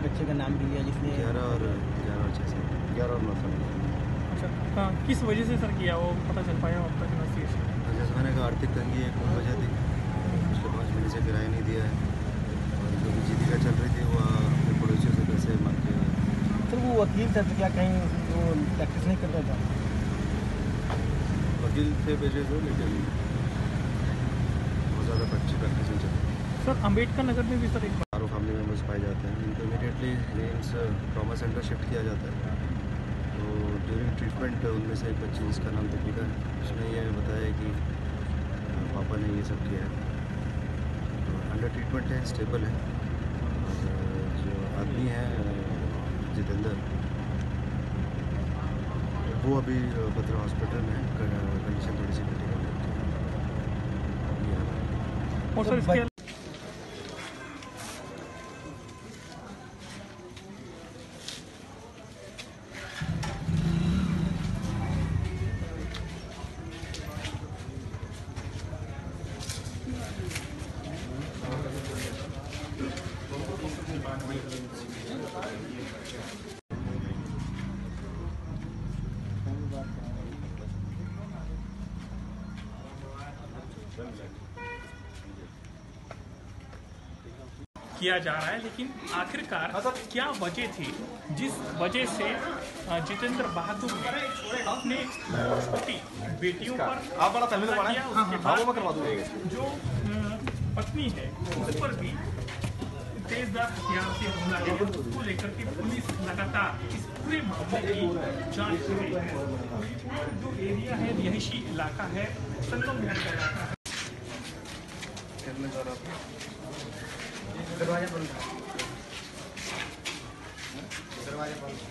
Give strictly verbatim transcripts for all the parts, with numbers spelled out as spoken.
बच्चे का नाम भी लिया जिसने ग्यारह और ग्यारह और छः साल ग्यारह और नौ साल। अच्छा हाँ, किस वजह से सर किया वो पता चल पाया अब तक इन्वेस्टिगेशन? जैसे मैंने कहा आर्थिक तंगी एक मूल वजह थी, पिछले पाँच महीने से किराया नहीं दिया है और जो भी जीविका चल रही थी वो अपने पड़ोसियों से पैसे मांग के। सर वो वकील था तो क्या कहीं वो प्रैक्टिस नहीं करता था? वकील थे पेशे से, लेकिन बहुत ज़्यादा अच्छी प्रैक्टिस नहीं चलती। सर अम्बेडकर नगर में भी सर एक चारों फैमिली मेम्बर्स पाए जाते हैं, इनको immediately AIIMS trauma centre shift किया जाता है। तो ड्यूरिंग ट्रीटमेंट उनमें से एक बच्ची जिसका नाम दीपिका है, उसने ये बताया कि पापा ने ये सब किया है। तो अंडर ट्रीटमेंट है, स्टेबल है। और जो आदमी है जितेंद्र, वो अभी बत्रा हॉस्पिटल में कंडीशन थोड़ी सी क्रिटिकल है। और सर इसके किया जा रहा है, लेकिन आखिरकार क्या वजह थी जिस वजह से जितेंद्र बहादुर ने अपने छोटी बेटियों पर आप बड़ा तमिल पढ़ा किया, है? उसके हाँ, वो मैं बाद करवा दूंगा। जो पत्नी है उस पर भी तेजदार हथियार से हमला किया, उसको लेकर के पुलिस लगातार इस पूरे मामले की जांच कर रही है। जो एरिया है रिहायशी इलाका है, संगम विहार का इलाका है। दरवाजा बंद दरवाजा बंद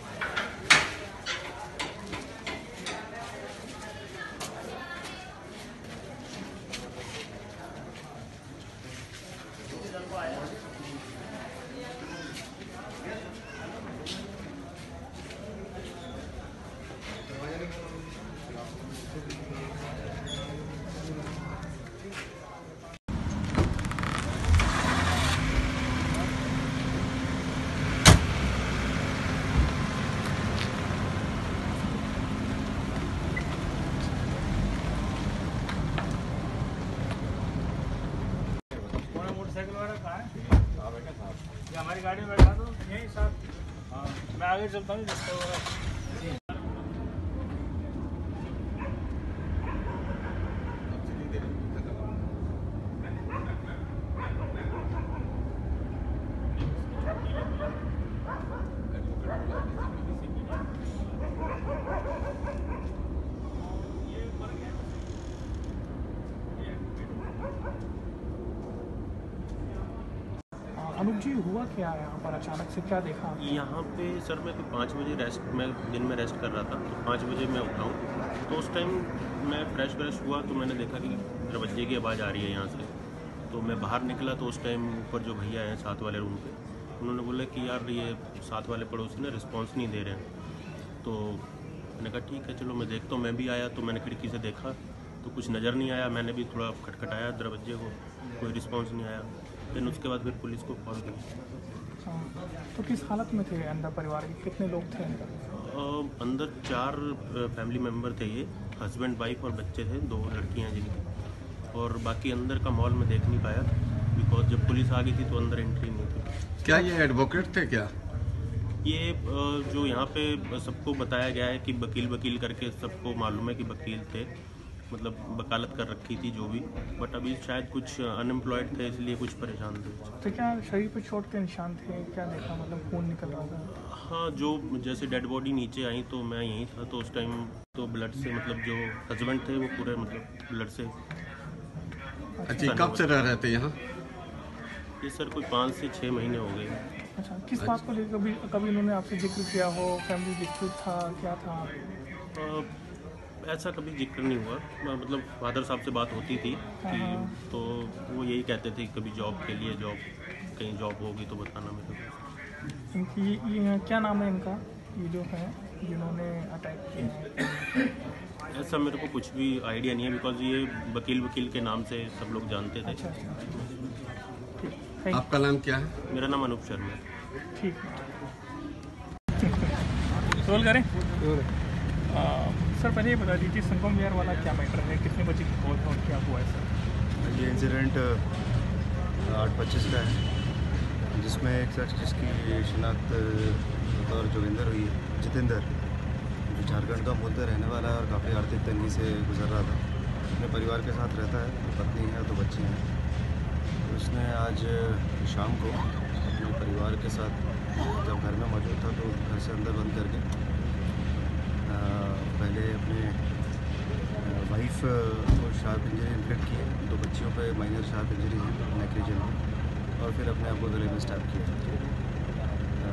मोटरसाइकिल वाला कहाँ है? ये हमारी गाड़ी में बैठा दो यहीं साथ। हाँ मैं आगे चलता हूँ जिसको अनुप जी हुआ क्या है यहाँ पर अचानक से, क्या देखा? यहाँ पे सर मैं तो पाँच बजे रेस्ट मैं दिन में रेस्ट कर रहा था, तो पाँच बजे मैं उठा हूँ। तो उस टाइम मैं फ्रेश व्रेश हुआ तो मैंने देखा कि दरवाजे की आवाज़ आ रही है यहाँ से। तो मैं बाहर निकला तो उस टाइम ऊपर जो भैया हैं साथ वाले रूम पे, उन्होंने बोला कि यार ये साथ वाले पड़ोसी ने रिस्पॉन्स नहीं दे रहे हैं। तो मैंने कहा ठीक है चलो मैं देखता हूँ। मैं भी आया तो मैंने खिड़की से देखा तो कुछ नज़र नहीं आया। मैंने भी थोड़ा खटखटाया दरवाजे को, कोई रिस्पॉन्स नहीं आया। फिर उसके बाद फिर पुलिस को कॉल किया। तो किस हालत में थे अंदर परिवार के, कितने लोग थे अंदर? अंदर चार फैमिली मेम्बर थे, ये हस्बैंड वाइफ और बच्चे थे, दो लड़कियां जिनकी। और बाकी अंदर का मॉल में देख नहीं पाया बिकॉज जब पुलिस आ गई थी तो अंदर एंट्री नहीं थी। क्या ये एडवोकेट थे क्या? ये जो यहाँ पे सबको बताया गया है कि वकील वकील करके सबको मालूम है कि वकील थे, मतलब वकालत कर रखी थी जो भी, बट अभी शायद कुछ अनएम्प्लॉयड थे इसलिए कुछ परेशान थे। तो क्या शरीर पर चोट के निशान थे, क्या देखा, मतलब खून निकल रहा था? हाँ, जो जैसे डेड बॉडी नीचे आई तो मैं यहीं था, तो उस टाइम तो ब्लड से, मतलब जो हस्बैंड थे वो पूरे मतलब ब्लड से। अच्छा, कब से रह रहे थे यहाँ? ये सर कोई पाँच से छः महीने हो गए। अच्छा, किस बात को लेकर कभी कभी उन्होंने आपसे जिक्र किया हो, फैमिली डिस्प्यूट था, क्या था? आ, ऐसा कभी जिक्र नहीं हुआ, मतलब फादर साहब से बात होती थी कि तो वो यही कहते थे कभी जॉब के लिए, जॉब कहीं जॉब होगी तो बताना मेरे को। इनकी ये, क्या नाम है इनका, ये जो है जिन्होंने अटैक किया? ऐसा मेरे को कुछ भी आइडिया नहीं है बिकॉज ये वकील वकील के नाम से सब लोग जानते थे। अच्छा, अच्छा। आपका नाम क्या है? मेरा नाम अनूप शर्मा है। ठीक रोल करें। आ, सर पहले ये बता दीजिए संगम विहार वाला क्या मैटर है, कितने बजे की कॉल था और क्या हुआ है सर? ये इंसिडेंट आठ पच्चीस का है, जिसमें एक शख्स जिसकी शिनाख्त और जोगिंदर हुई है, जितेंद्र, जो झारखंड का मूलतः रहने वाला है और काफ़ी आर्थिक तंगी से गुजर रहा था। अपने परिवार के साथ रहता है, तो पत्नी है, तो बच्चे हैं। तो उसने आज शाम को अपने परिवार के साथ जब घर में मौजूद था तो घर से अंदर बंद करके आ, पहले अपने वाइफ को शार्प इंजरी इन्फेक्ट की है, दो बच्चियों पे माइनर शार्प इंजरी है नेक रीजन में, और फिर अपने आप को गले में स्टैब किया। आ,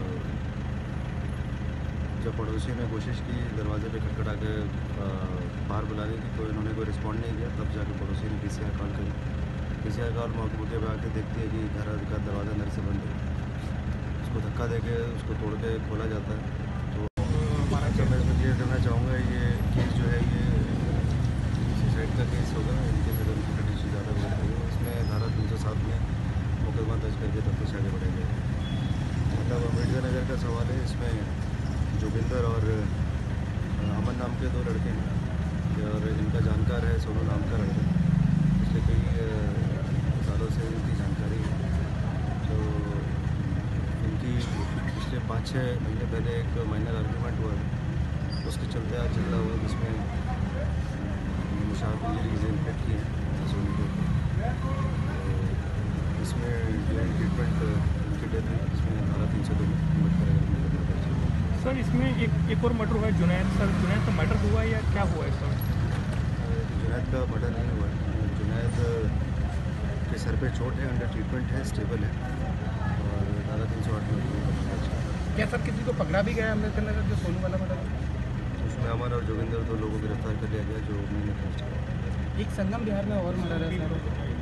जब पड़ोसी ने कोशिश की दरवाजे पे खटखटा के बाहर बुलाने की, तो इन्होंने कोई रिस्पॉन्ड नहीं किया। तब जाके पड़ोसी ने पी सी आर कॉल करी। पी सी आर कॉल मौके मौके पर आके देखती है कि घर का दरवाज़ा अंदर से बंद है। उसको धक्का देके उसको तोड़ के खोला जाता है। तो जब मैं इसमें क्लियर करना चाहूँगा, ये केस जो है ये सुसाइड का केस होगा। इनके सदन की कंडीशन ज़्यादा बढ़ गई है। इसमें धारा तीन सौ सात में मुकदमा दर्ज करके तफ्तीश आगे बढ़ेगा। मतलब अम्बेडकर नगर का सवाल है। इसमें जोगिंदर और अमन नाम के दो लड़के हैं और इनका जानकार है सोनू नाम का लड़का। पिछले कई सालों से इनकी जानकारी है। तो इनकी पिछले पाँच छः महीने पहले एक माइनर आर्ग्यूमेंट हुआ, उसके चलते आज झगड़ा हुआ, जिसमें शार्प इंजरीज इन्फेक्ट की है सोनू को। तो इसमें ड्यूरिंग ट्रीटमेंट उनकी डेथ हुई, इसमें धारा तीन सौ दो में अम्बेडकर नगर में मुकदमा दर्ज है। सर इसमें एक एक और मर्डर हुआ है जुनैद। सर जुनैद का मर्डर हुआ है या क्या हुआ है सर? जुनैद का मर्डर नहीं हुआ है। जुनैद के सर पे चोट है, अंडर ट्रीटमेंट है, स्टेबल है और धारा तीन सौ आठ में मुकदमा दर्ज है। क्या सर किसी को पकड़ा भी गया अम्बेडकर नगर जो सोनू वाला मर्डर? उसमें अमन और जोगिंदर दो लोगों को गिरफ्तार कर लिया गया, जो मैंने पोस्ट किया। एक संगम बिहार में और मर्डर है सर।